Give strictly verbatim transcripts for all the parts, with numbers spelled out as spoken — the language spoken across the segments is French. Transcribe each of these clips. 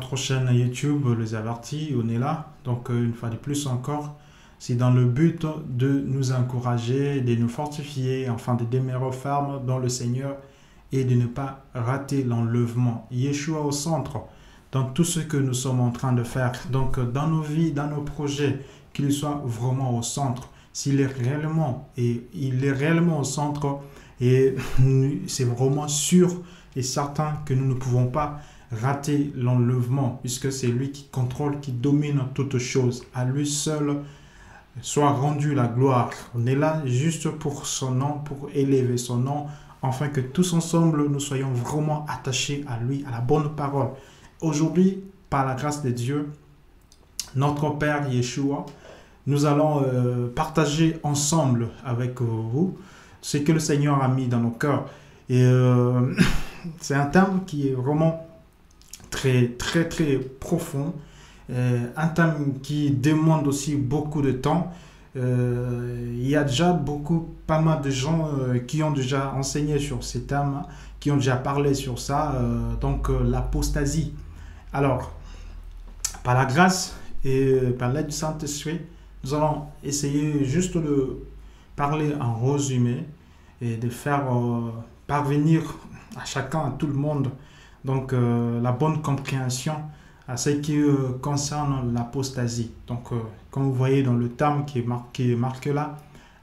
notre chaîne YouTube Les Avertis, on est là. Donc euh, une fois de plus encore, c'est dans le but de nous encourager, de nous fortifier, enfin de demeurer fermes dans le Seigneur et de ne pas rater l'enlèvement. Yeshua au centre dans tout ce que nous sommes en train de faire. Donc dans nos vies, dans nos projets, qu'il soit vraiment au centre. S'il est réellement, et il est réellement au centre, et c'est vraiment sûr et certain que nous ne pouvons pas rater l'enlèvement, puisque c'est lui qui contrôle, qui domine toutes choses. À lui seul soit rendue la gloire. On est là juste pour son nom, pour élever son nom, afin que tous ensemble, nous soyons vraiment attachés à lui, à la bonne parole. Aujourd'hui, par la grâce de Dieu, notre Père Yeshua, nous allons euh, partager ensemble avec vous ce que le Seigneur a mis dans nos cœurs. Et euh, c'est un thème qui est vraiment très, très, très profond. Euh, un thème qui demande aussi beaucoup de temps. Euh, il y a déjà beaucoup, pas mal de gens euh, qui ont déjà enseigné sur ces thèmes, qui ont déjà parlé sur ça. Euh, donc, euh, l'apostasie. Alors, par la grâce et par l'aide du Saint-Esprit, nous allons essayer juste de parler en résumé et de faire euh, parvenir à chacun, à tout le monde, donc euh, la bonne compréhension à ce qui euh, concerne l'apostasie. Donc, euh, comme vous voyez dans le thème qui est marqué, marqué là,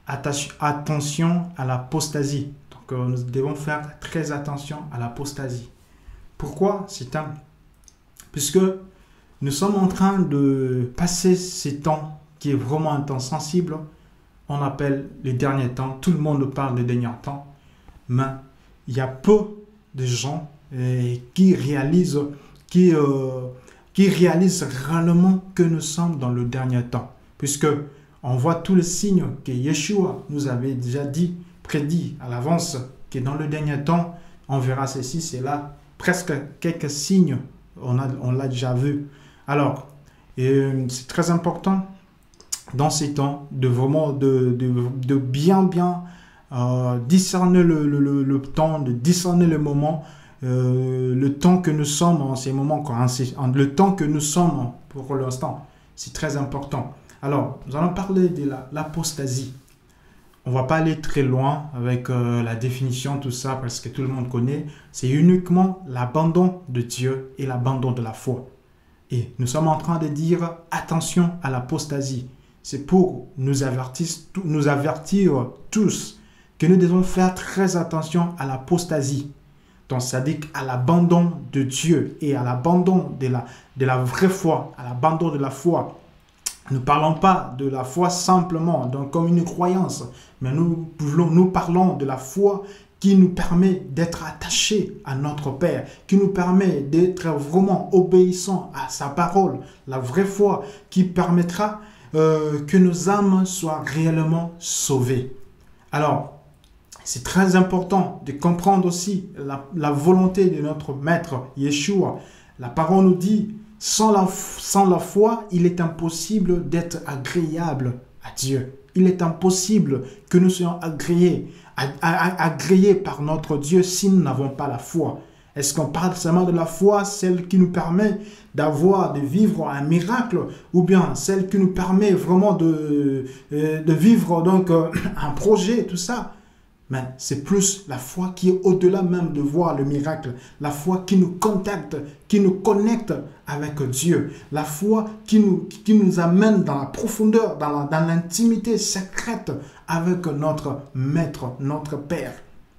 attention à l'apostasie. Donc, euh, nous devons faire très attention à l'apostasie. Pourquoi c'est un Puisque nous sommes en train de passer ces temps qui est vraiment un temps sensible, on appelle les derniers temps. Tout le monde parle des derniers temps, mais il y a peu de gens euh, qui réalisent, qui, euh, qui réalisent réellement que nous sommes dans le dernier temps, puisque on voit tous les signes que Yeshua nous avait déjà dit, prédit à l'avance, que dans le dernier temps, on verra ceci, c'est là, presque quelques signes, on a, on l'a déjà vu. Alors, euh, c'est très important dans ces temps, de vraiment de, de, de bien bien euh, discerner le, le, le, le temps, de discerner le moment, euh, le temps que nous sommes en ces moments, quoi, en, le temps que nous sommes pour l'instant, c'est très important. Alors, nous allons parler de la, l'apostasie. On ne va pas aller très loin avec euh, la définition, tout ça, parce que tout le monde connaît. C'est uniquement l'abandon de Dieu et l'abandon de la foi. Et nous sommes en train de dire attention à l'apostasie. C'est pour nous avertir, nous avertir tous que nous devons faire très attention à l'apostasie. Donc, c'est-à-dire à l'abandon de Dieu et à l'abandon de la, de la vraie foi, à l'abandon de la foi. Nous ne parlons pas de la foi simplement, donc comme une croyance, mais nous, nous parlons de la foi qui nous permet d'être attachés à notre Père, qui nous permet d'être vraiment obéissants à sa parole, la vraie foi qui permettra Euh, que nos âmes soient réellement sauvées. Alors, c'est très important de comprendre aussi la, la volonté de notre Maître, Yeshua. La parole nous dit, sans la, sans la foi, il est impossible d'être agréable à Dieu. Il est impossible que nous soyons agréés, ag agréés par notre Dieu si nous n'avons pas la foi. Est-ce qu'on parle seulement de la foi, celle qui nous permet d'avoir, de vivre un miracle, ou bien celle qui nous permet vraiment de, de vivre donc un projet, tout ça? Mais c'est plus la foi qui est au-delà même de voir le miracle. La foi qui nous contacte, qui nous connecte avec Dieu. La foi qui nous, qui nous amène dans la profondeur, dans l'intimité secrète avec notre Maître, notre Père.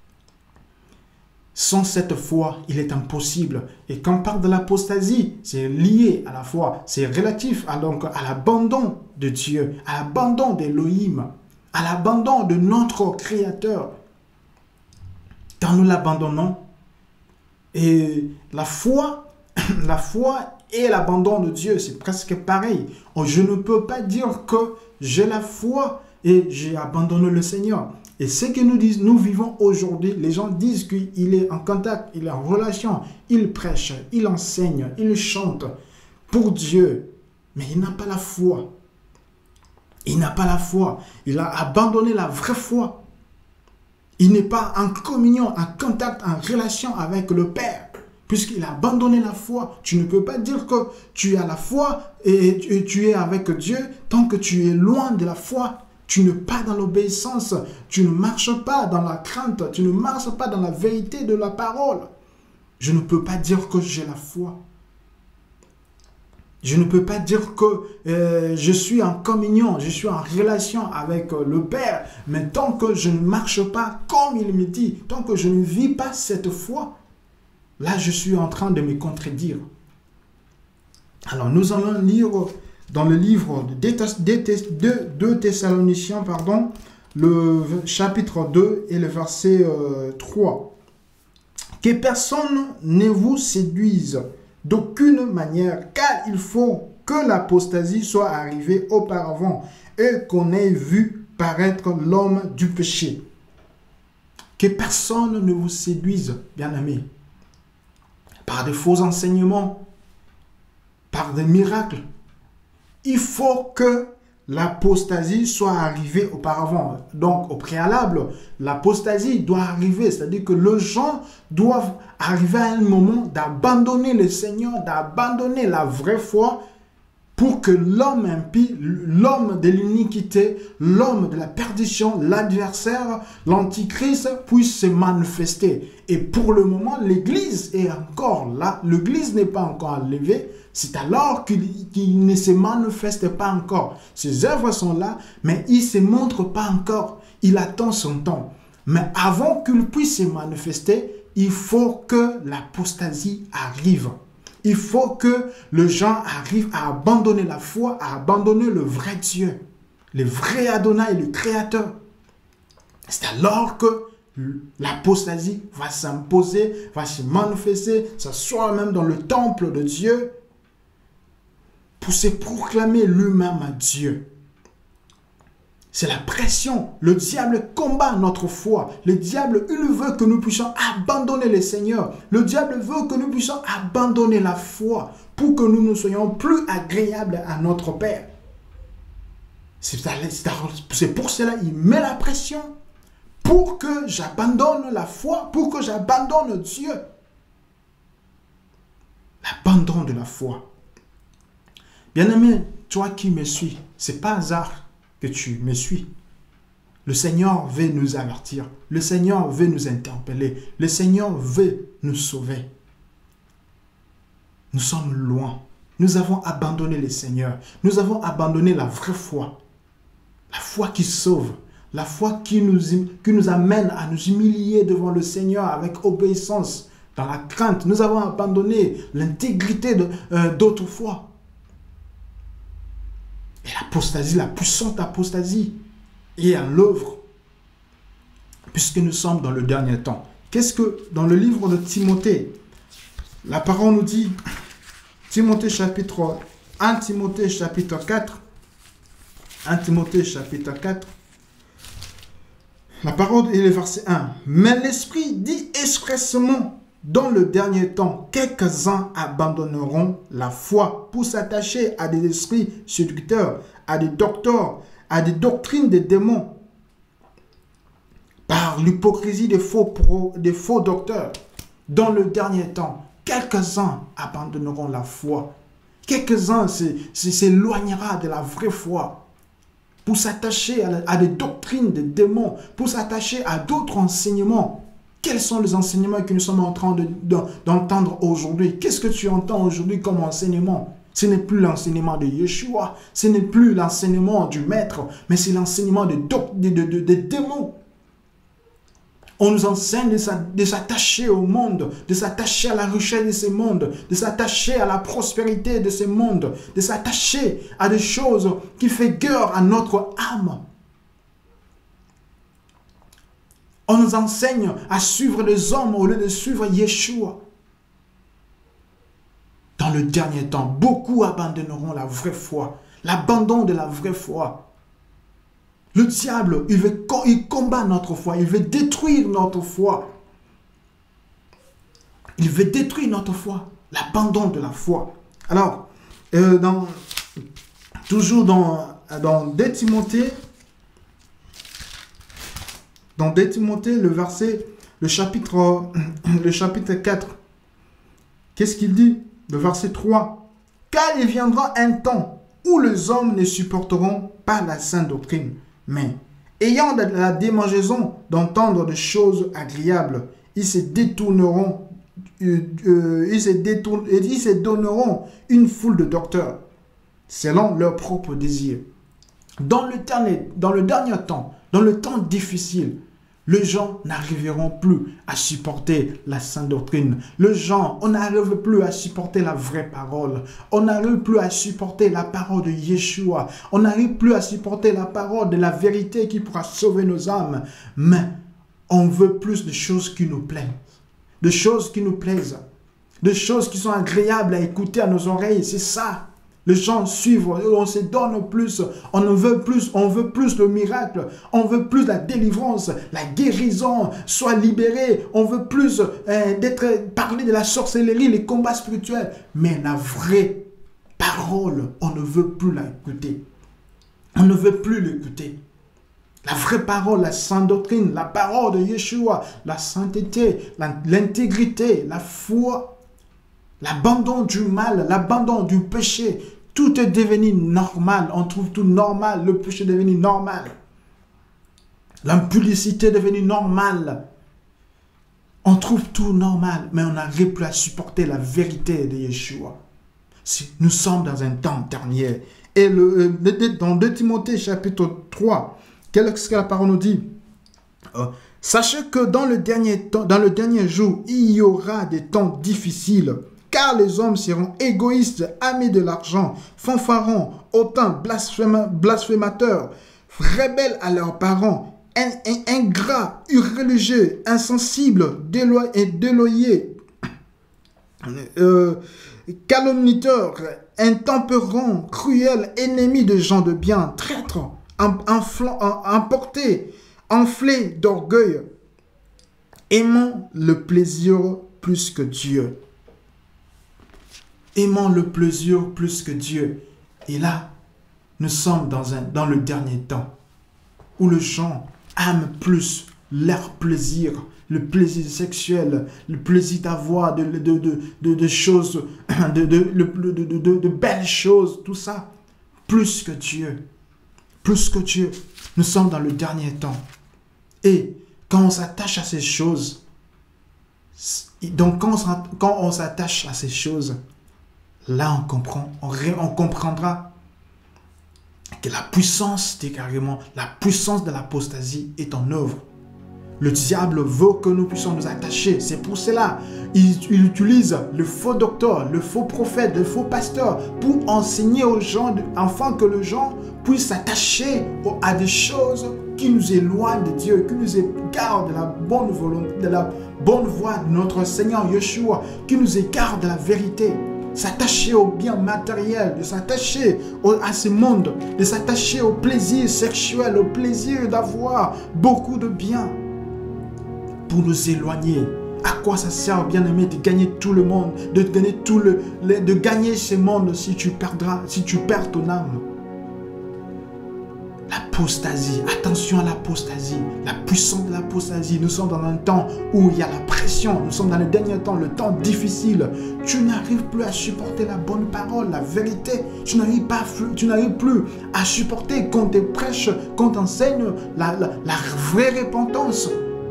Sans cette foi, il est impossible. Et quand on parle de l'apostasie, c'est lié à la foi. C'est relatif à, donc, à l'abandon de Dieu, à l'abandon d'Élohim, à l'abandon de notre Créateur. Quand nous l'abandonnons, et la foi, la foi et l'abandon de Dieu, c'est presque pareil. Je ne peux pas dire que j'ai la foi et j'ai abandonné le Seigneur. Et ce que nous disons, nous vivons aujourd'hui, les gens disent qu'il est en contact, il est en relation, il prêche, il enseigne, il chante pour Dieu. Mais il n'a pas la foi. Il n'a pas la foi. Il a abandonné la vraie foi. Il n'est pas en communion, en contact, en relation avec le Père. puisqu'il a abandonné la foi. Tu ne peux pas dire que tu as la foi et tu es avec Dieu tant que tu es loin de la foi. Tu n'es pas dans l'obéissance, tu ne marches pas dans la crainte, tu ne marches pas dans la vérité de la parole. Je ne peux pas dire que j'ai la foi. Je ne peux pas dire que euh, je suis en communion, je suis en relation avec euh, le Père, mais tant que je ne marche pas comme il me dit, tant que je ne vis pas cette foi, là je suis en train de me contredire. Alors nous allons lire dans le livre de deux Thessaloniciens, pardon, le chapitre deux et le verset euh, trois. Que personne ne vous séduise d'aucune manière, car il faut que l'apostasie soit arrivée auparavant et qu'on ait vu paraître l'homme du péché. Que personne ne vous séduise, bien-aimés, par de faux enseignements, par des miracles. Il faut que l'apostasie soit arrivée auparavant. Donc, au préalable, l'apostasie doit arriver. C'est-à-dire que les gens doivent arriver à un moment d'abandonner le Seigneur, d'abandonner la vraie foi pour que l'homme impie, l'homme de l'iniquité, l'homme de la perdition, l'adversaire, l'antichrist puisse se manifester. Et pour le moment, l'Église est encore là. L'Église n'est pas encore enlevée. C'est alors qu'il qu'il ne se manifeste pas encore. Ses œuvres sont là, mais il ne se montre pas encore. Il attend son temps. Mais avant qu'il puisse se manifester, il faut que l'apostasie arrive. Il faut que les gens arrivent à abandonner la foi, à abandonner le vrai Dieu, le vrai Adonai, le Créateur. C'est alors que l'apostasie va s'imposer, va se manifester, s'asseoir même dans le temple de Dieu, pour se proclamer lui-même à Dieu. C'est la pression. Le diable combat notre foi. Le diable, il veut que nous puissions abandonner le Seigneur. Le diable veut que nous puissions abandonner la foi pour que nous ne soyons plus agréables à notre Père. C'est pour cela qu'il met la pression pour que j'abandonne la foi, pour que j'abandonne Dieu. L'abandon de la foi. Bien-aimé, toi qui me suis, ce n'est pas hasard que tu me suis. Le Seigneur veut nous avertir. Le Seigneur veut nous interpeller. Le Seigneur veut nous sauver. Nous sommes loin. Nous avons abandonné le Seigneur. Nous avons abandonné la vraie foi. La foi qui sauve. La foi qui nous, qui nous amène à nous humilier devant le Seigneur avec obéissance, dans la crainte. Nous avons abandonné l'intégrité d'autrefois. Et l'apostasie, la puissante apostasie, est à l'œuvre, puisque nous sommes dans le dernier temps. Qu'est-ce que, dans le livre de Timothée, la parole nous dit, Timothée chapitre un, Timothée chapitre quatre, un Timothée chapitre quatre, la parole est le verset un. Mais l'Esprit dit expressément, dans le dernier temps, quelques-uns abandonneront la foi pour s'attacher à des esprits séducteurs, à des docteurs, à des doctrines des démons, par l'hypocrisie des faux, pro, des faux docteurs. Dans le dernier temps, quelques-uns abandonneront la foi. Quelques-uns s'éloignera de la vraie foi pour s'attacher à, à des doctrines des démons, pour s'attacher à d'autres enseignements. Quels sont les enseignements que nous sommes en train d'entendre de, aujourd'hui? Qu'est-ce que tu entends aujourd'hui comme enseignement? Ce n'est plus l'enseignement de Yeshua, ce n'est plus l'enseignement du Maître, mais c'est l'enseignement des de, de, de, de démons. On nous enseigne de s'attacher au monde, de s'attacher à la richesse de ce monde, de s'attacher à la prospérité de ce monde, de s'attacher à des choses qui font guerre à notre âme. On nous enseigne à suivre les hommes au lieu de suivre Yeshua. Dans le dernier temps, beaucoup abandonneront la vraie foi, l'abandon de la vraie foi. Le diable, il, veut, il combat notre foi, il veut détruire notre foi. Il veut détruire notre foi, l'abandon de la foi. Alors, euh, dans, toujours dans, dans deux Timothée, dans deux Timothée, le verset, le chapitre, le chapitre quatre, Qu'est-ce qu'il dit? Le verset trois. Car il viendra un temps où les hommes ne supporteront pas la sainte doctrine, mais ayant de la démangeaison d'entendre des choses agréables, ils se détourneront, euh, euh, ils, se détourne, ils se donneront une foule de docteurs, selon leurs propres désirs. Dans le dernier, dans le dernier temps, dans le temps difficile, les gens n'arriveront plus à supporter la sainte doctrine. Les gens, on n'arrive plus à supporter la vraie parole. On n'arrive plus à supporter la parole de Yeshua. On n'arrive plus à supporter la parole de la vérité qui pourra sauver nos âmes. Mais on veut plus de choses qui nous plaisent. De choses qui nous plaisent. De choses qui sont agréables à écouter à nos oreilles. C'est ça. Les gens suivent, on se donne plus, on en veut plus, on veut plus le miracle, on veut plus la délivrance, la guérison, soit libéré, on veut plus euh, d'être parler de la sorcellerie, les combats spirituels. Mais la vraie parole, on ne veut plus l'écouter. On ne veut plus l'écouter. La vraie parole, la sainte doctrine, la parole de Yeshua, la sainteté, l'intégrité, la, la foi, l'abandon du mal, l'abandon du péché, tout est devenu normal. On trouve tout normal. Le péché est devenu normal. L'impudicité est devenue normale. On trouve tout normal, mais on n'arrive plus à supporter la vérité de Yeshua. Nous sommes dans un temps dernier. Et le, dans deux Timothée chapitre trois, qu'est-ce que la parole nous dit? euh, Sachez que dans le dernier temps, dans le dernier jour, il y aura des temps difficiles. Car les hommes seront égoïstes, amis de l'argent, fanfarons, hautains, blasphémateurs, rebelles à leurs parents, ingrats, irreligieux, insensibles, déloyés, euh, calomniteurs, intempérants, cruels, ennemis de gens de bien, traîtres, emportés, enflés d'orgueil, aimant le plaisir plus que Dieu. Aimant le plaisir plus que Dieu. Et là, nous sommes dans, un, dans le dernier temps où les gens aiment plus leur plaisir, le plaisir sexuel, le plaisir d'avoir de, de, de, de, de choses, de, de, de, de, de, de belles choses, tout ça, plus que Dieu. Plus que Dieu. Nous sommes dans le dernier temps. Et quand on s'attache à ces choses, donc quand on s'attache à ces choses, là, on comprend, on, on comprendra que la puissance, carrément, la puissance de l'apostasie est en œuvre. Le diable veut que nous puissions nous attacher. C'est pour cela il, il utilise le faux docteur, le faux prophète, le faux pasteur pour enseigner aux gens, afin que les gens puissent s'attacher à des choses qui nous éloignent de Dieu, qui nous égarent de la bonne volonté, de la bonne voie de notre Seigneur Yeshua, qui nous égarent de la vérité. S'attacher au bien matériel, de s'attacher à ce monde, de s'attacher au plaisir sexuel, au plaisir d'avoir beaucoup de biens pour nous éloigner. À quoi ça sert, bien-aimé, de gagner tout le monde, de gagner tout le, de gagner ce monde si tu perdras, si tu perds ton âme? L'apostasie, attention à l'apostasie, la puissance de l'apostasie. Nous sommes dans un temps où il y a la pression, nous sommes dans le dernier temps, le temps difficile. Tu n'arrives plus à supporter la bonne parole, la vérité. Tu n'arrives pas, tu n'arrives plus à supporter qu'on te prêche, qu'on t'enseigne la, la, la vraie repentance.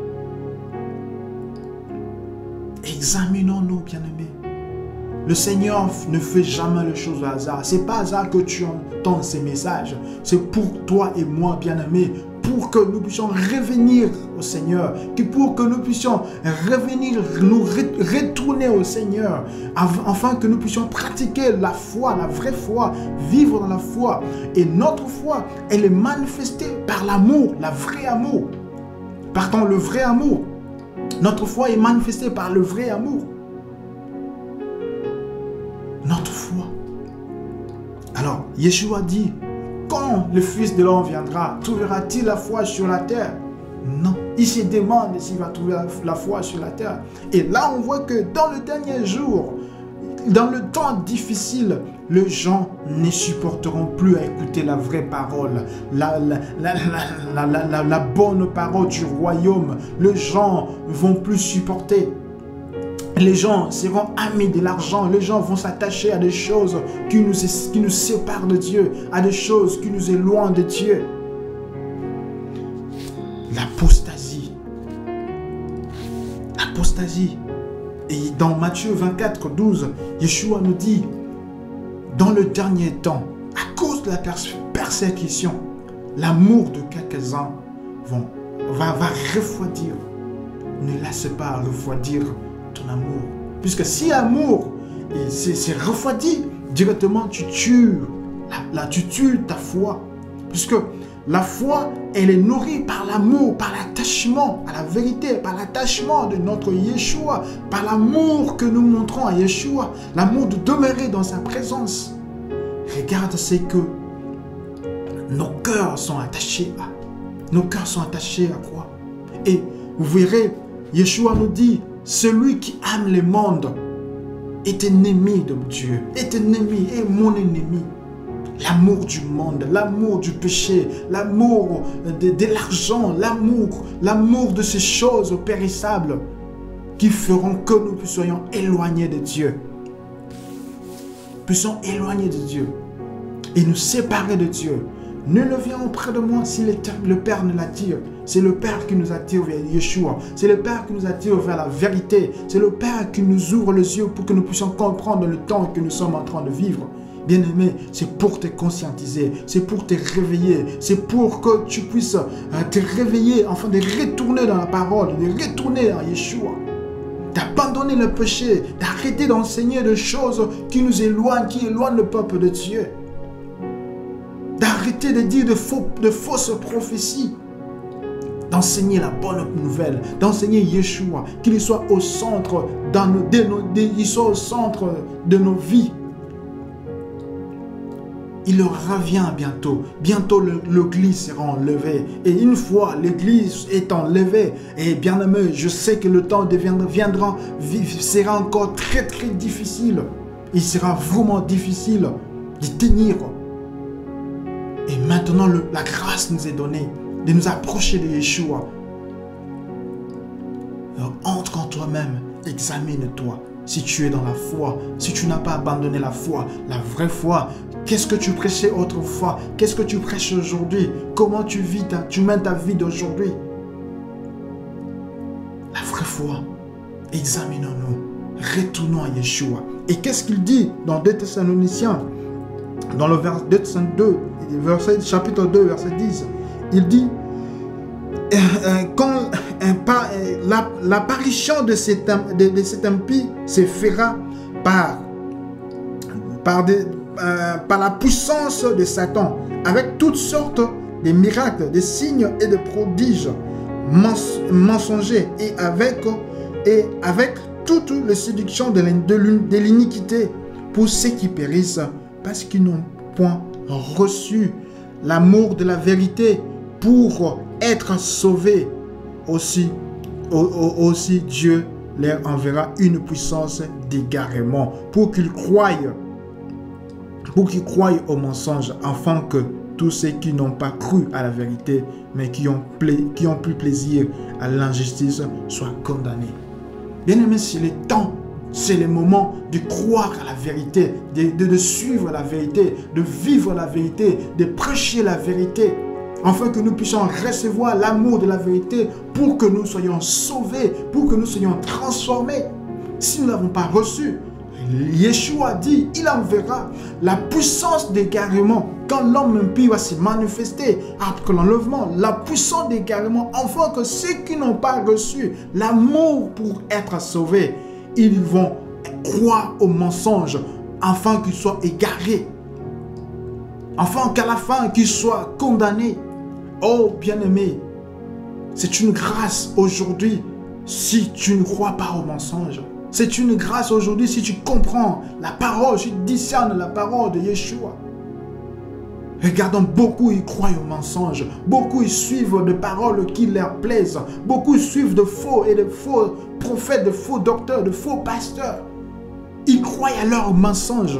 Examinons-nous, bien-aimés. Le Seigneur ne fait jamais les choses au hasard. Ce n'est pas hasard que tu entends ces messages. C'est pour toi et moi, bien-aimés, pour que nous puissions revenir au Seigneur, que pour que nous puissions revenir, nous retourner au Seigneur, afin que nous puissions pratiquer la foi, la vraie foi, vivre dans la foi. Et notre foi, elle est manifestée par l'amour, la vraie amour. Pardon, le vrai amour. Notre foi est manifestée par le vrai amour. Notre foi. Alors, Yeshua dit, quand le Fils de l'homme viendra, trouvera-t-il la foi sur la terre? Non. Il se demande s'il va trouver la foi sur la terre. Et là, on voit que dans le dernier jour, dans le temps difficile, les gens ne supporteront plus à écouter la vraie parole, la, la, la, la, la, la, la bonne parole du royaume. Les gens ne vont plus supporter. Les gens seront amis de l'argent. Les gens vont s'attacher à des choses qui nous, qui nous séparent de Dieu, à des choses qui nous éloignent de Dieu. L'apostasie. L'apostasie. Et dans Matthieu vingt-quatre, douze, Yeshua nous dit, dans le dernier temps, à cause de la persécution, l'amour de quelques-uns vont, va, va refroidir. Ne laisse pas refroidir ton amour. Puisque si l'amour c'est refroidi, directement tu tues, là, tu tues ta foi. Puisque la foi, elle est nourrie par l'amour, par l'attachement à la vérité, par l'attachement de notre Yeshua, par l'amour que nous montrons à Yeshua, l'amour de demeurer dans sa présence. Regarde, c'est que nos cœurs sont attachés à. Nos cœurs sont attachés à quoi? Et vous verrez, Yeshua nous dit, celui qui aime le monde est ennemi de Dieu, est ennemi, est mon ennemi. L'amour du monde, l'amour du péché, l'amour de, de l'argent, l'amour, l'amour de ces choses périssables qui feront que nous puissions éloigner de Dieu. Puissions éloigner de Dieu et nous séparer de Dieu. Nul ne vient auprès de moi si le Père ne l'attire. C'est le Père qui nous attire vers Yeshua. C'est le Père qui nous attire vers la vérité. C'est le Père qui nous ouvre les yeux pour que nous puissions comprendre le temps que nous sommes en train de vivre. Bien-aimé, c'est pour te conscientiser, c'est pour te réveiller, c'est pour que tu puisses te réveiller, afin de retourner dans la parole, de retourner à Yeshua, d'abandonner le péché, d'arrêter d'enseigner des choses qui nous éloignent, qui éloignent le peuple de Dieu, d'arrêter de dire de, faux, de fausses prophéties, d'enseigner la bonne nouvelle, d'enseigner Yeshua, qu'il soit au centre, dans nos, de nos, de, il soit au centre de nos vies. Il revient bientôt. Bientôt, l'église sera enlevée. Et une fois l'église est enlevée, et bien aimé, je sais que le temps deviendra, viendra, sera encore très très difficile. Il sera vraiment difficile de tenir. Et maintenant, le, la grâce nous est donnée de nous approcher de Yeshua. Alors, entre en toi-même, examine-toi. Si tu es dans la foi, si tu n'as pas abandonné la foi, la vraie foi, qu'est-ce que tu prêchais autrefois? Qu'est-ce que tu prêches aujourd'hui? Comment tu vis, ta, tu mènes ta vie d'aujourd'hui? La vraie foi, examinons-nous, retournons à Yeshua. Et qu'est-ce qu'il dit dans deux Thessaloniciens, dans le verset deux Thessaloniciens deux, verset, chapitre deux, verset dix, il dit, quand l'apparition de cet, de, de cet impie se fera par, par, de, euh, par la puissance de Satan, avec toutes sortes de miracles, de signes et de prodiges mens mensongers, et avec, et avec toutes les séductions de l'iniquité pour ceux qui périssent, parce qu'ils n'ont point reçu l'amour de la vérité pour être sauvés. Aussi, aussi Dieu leur enverra une puissance d'égarement pour qu'ils croient, pour qu'ils croient au mensonge, afin que tous ceux qui n'ont pas cru à la vérité, mais qui ont, qui ont pris plaisir à l'injustice, soient condamnés. Bien-aimés, c'est le temps, c'est le moment de croire à la vérité, de, de, de suivre la vérité, de vivre la vérité, de prêcher la vérité, afin que nous puissions recevoir l'amour de la vérité pour que nous soyons sauvés, pour que nous soyons transformés. Si nous ne l'avons pas reçu, Yeshua dit, il enverra la puissance d'égarement quand l'homme impie va se manifester après l'enlèvement, la puissance d'égarement, afin que ceux qui n'ont pas reçu l'amour pour être sauvés, ils vont croire au mensonge, afin qu'ils soient égarés, afin qu'à la fin qu'ils soient condamnés. Oh bien-aimé, c'est une grâce aujourd'hui si tu ne crois pas au mensonge. C'est une grâce aujourd'hui si tu comprends la parole, si tu discernes la parole de Yeshua. Regardons, beaucoup ils croient au mensonge, beaucoup ils suivent des paroles qui leur plaisent, beaucoup ils suivent de faux et de faux prophètes, de faux docteurs, de faux pasteurs. Ils croient à leur mensonge.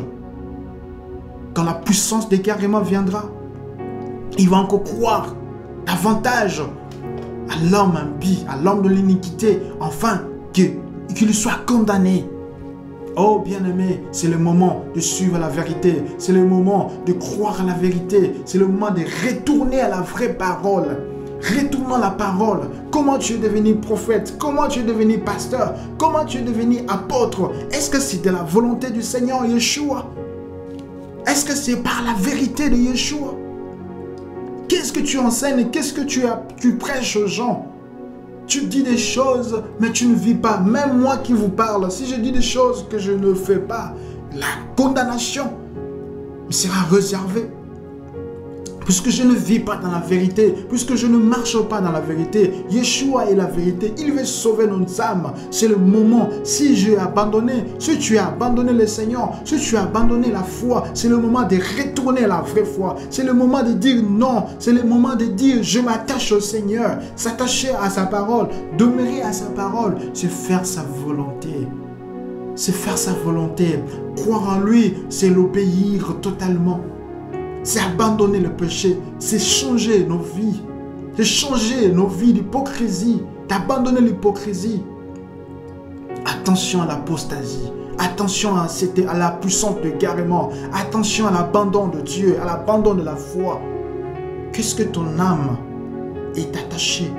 Quand la puissance d'égarement viendra, ils vont encore croire davantage à l'homme impie, à l'homme de l'iniquité, enfin qu'ils qu'il soit condamné. Oh bien-aimé, c'est le moment de suivre la vérité. C'est le moment de croire à la vérité. C'est le moment de retourner à la vraie parole. Retournons à la parole. Comment tu es devenu prophète? Comment tu es devenu pasteur? Comment tu es devenu apôtre? Est-ce que c'est de la volonté du Seigneur Yeshua? Est-ce que c'est par la vérité de Yeshua? Qu'est-ce que tu enseignes? Qu'est-ce que tu, as, tu prêches aux gens? Tu dis des choses, mais tu ne vis pas. Même moi qui vous parle, si je dis des choses que je ne fais pas, la condamnation me sera réservée. Puisque je ne vis pas dans la vérité, puisque je ne marche pas dans la vérité, Yeshua est la vérité, il veut sauver nos âmes. C'est le moment, si j'ai abandonné, si tu as abandonné le Seigneur, si tu as abandonné la foi, c'est le moment de retourner à la vraie foi. C'est le moment de dire non, c'est le moment de dire je m'attache au Seigneur, s'attacher à sa parole, demeurer à sa parole, c'est faire sa volonté. C'est faire sa volonté. Croire en lui, c'est l'obéir totalement. C'est abandonner le péché, c'est changer nos vies, c'est changer nos vies d'hypocrisie, d'abandonner l'hypocrisie. Attention à l'apostasie, attention à, à la puissance de garement, attention à l'abandon de Dieu, à l'abandon de la foi. Qu'est-ce que ton âme est attachée?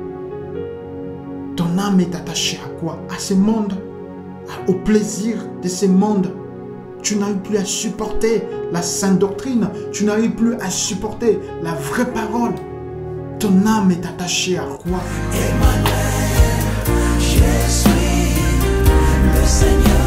Ton âme est attachée à quoi? À ce monde, au plaisir de ce monde. Tu n'arrives plus à supporter la sainte doctrine. Tu n'arrives plus à supporter la vraie parole. Ton âme est attachée à quoi? Emmanuel, je suis le Seigneur.